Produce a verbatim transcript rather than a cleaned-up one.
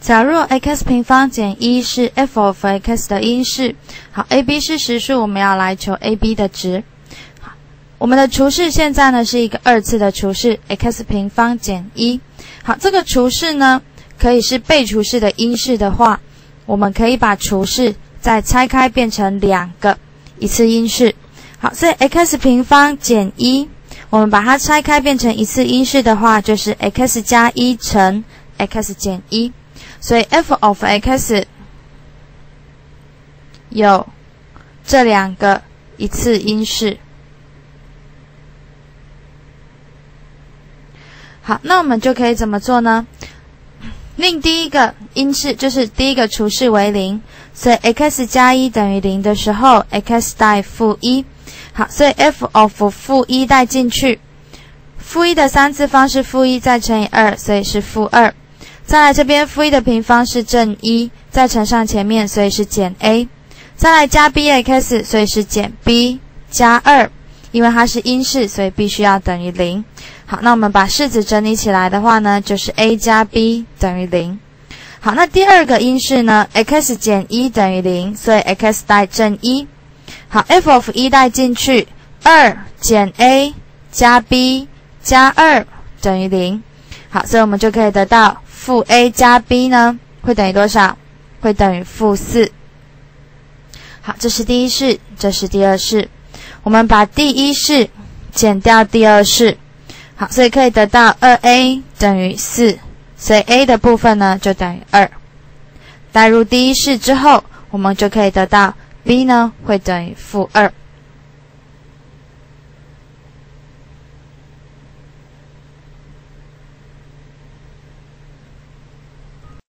假如 x 平方减一是 f of x 的因式，好 ，ab 是实数，我们要来求 ab 的值。好，我们的除式现在呢是一个二次的除式 x 平方减一。好，这个除式呢可以是被除式的因式的话，我们可以把除式再拆开变成两个一次因式。好，所以 x 平方减一，我们把它拆开变成一次因式的话，就是 x 加一乘 x 减一。所以 f of x 有这两个一次因式。好，那我们就可以怎么做呢？令第一个因式就是第一个除式为零，所以 x 加一等于零的时候 ，x 带负一。好，所以 f of 负一带进去，负一的三次方是负一再乘以二，所以是负二。再来这边负一的平方是正一，再乘上前面，所以是减 a。再来加 bx， 所以是减 b 加二，因为它是因式，所以必须要等于零。好，那我们把式子整理起来的话呢，就是 a 加 b 等于零。好，那第二个因式呢 ，x 减一等于零，所以 x 带正一。好 ，f of 一带进去，二减 a 加 b 加二等于零。好，所以我们就可以得到负 a 加 b 呢，会等于多少？会等于负四。好，这是第一式，这是第二式。我们把第一式减掉第二式，好，所以可以得到 二 a 等于四，所以 a 的部分呢就等于二。代入第一式之后，我们就可以得到 b 呢会等于负二。